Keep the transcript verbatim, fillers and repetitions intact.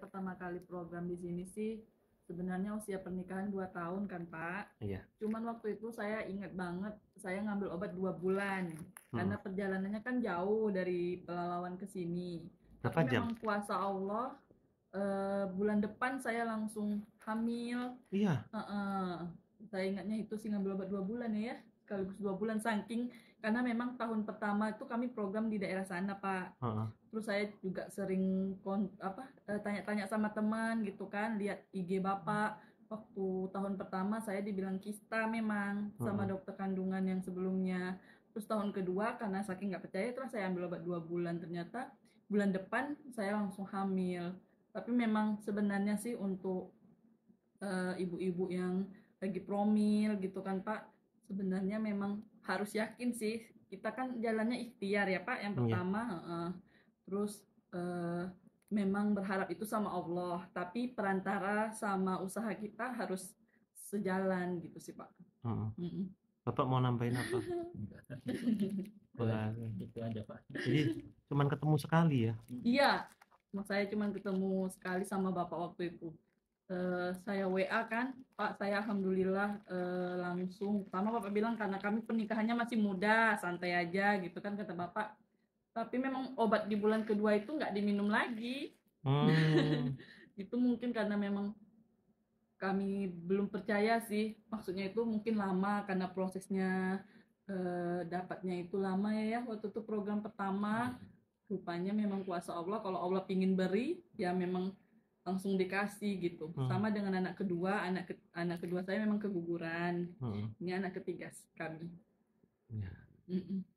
pertama kali program di sini sih sebenarnya usia pernikahan dua tahun kan Pak. Iya. Cuman waktu itu saya ingat banget saya ngambil obat dua bulan Hmm. karena perjalanannya kan jauh dari Pelalawan ke sini. Tapi Berapa jam? memang kuasa Allah eh, bulan depan saya langsung hamil. Iya. Heeh. Saya ingatnya itu sih ngambil obat dua bulan ya, sekaligus dua bulan saking karena memang tahun pertama itu kami program di daerah sana Pak. Heeh. Terus saya juga sering kon, apa eh, tanya-tanya sama teman gitu kan, lihat I G Bapak. Waktu tahun pertama saya dibilang kista memang sama Heeh. dokter kandungan yang sebelumnya. Terus tahun kedua karena saking nggak percaya terus saya ambil obat dua bulan, ternyata bulan depan saya langsung hamil. Tapi memang sebenarnya sih untuk eh, ibu-ibu yang lagi promil gitu kan Pak, sebenarnya memang harus yakin sih, kita kan jalannya ikhtiar ya Pak yang Iya. pertama. Heeh. Terus eh, memang berharap itu sama Allah, tapi perantara sama usaha kita harus sejalan gitu sih Pak. Heeh. Mm-mm. Bapak mau nambahin apa? Wah, Itu aja Pak. jadi cuman ketemu sekali ya? Iya, saya cuma ketemu sekali sama Bapak waktu itu. Eh, saya W A kan, Pak, saya alhamdulillah eh, langsung. Pertama Bapak bilang karena kami pernikahannya masih muda, santai aja gitu kan kata Bapak. Tapi memang obat di bulan kedua itu nggak diminum lagi. Hmm. Itu mungkin karena memang kami belum percaya sih. Maksudnya itu mungkin lama karena prosesnya eh, dapatnya itu lama ya ya. Waktu itu program pertama, rupanya memang kuasa Allah. Kalau Allah pingin beri, ya memang langsung dikasih gitu. Hmm. Sama dengan anak kedua, anak ke, anak kedua saya memang keguguran. Hmm. Ini anak ketiga kami. Ya. Mm-mm.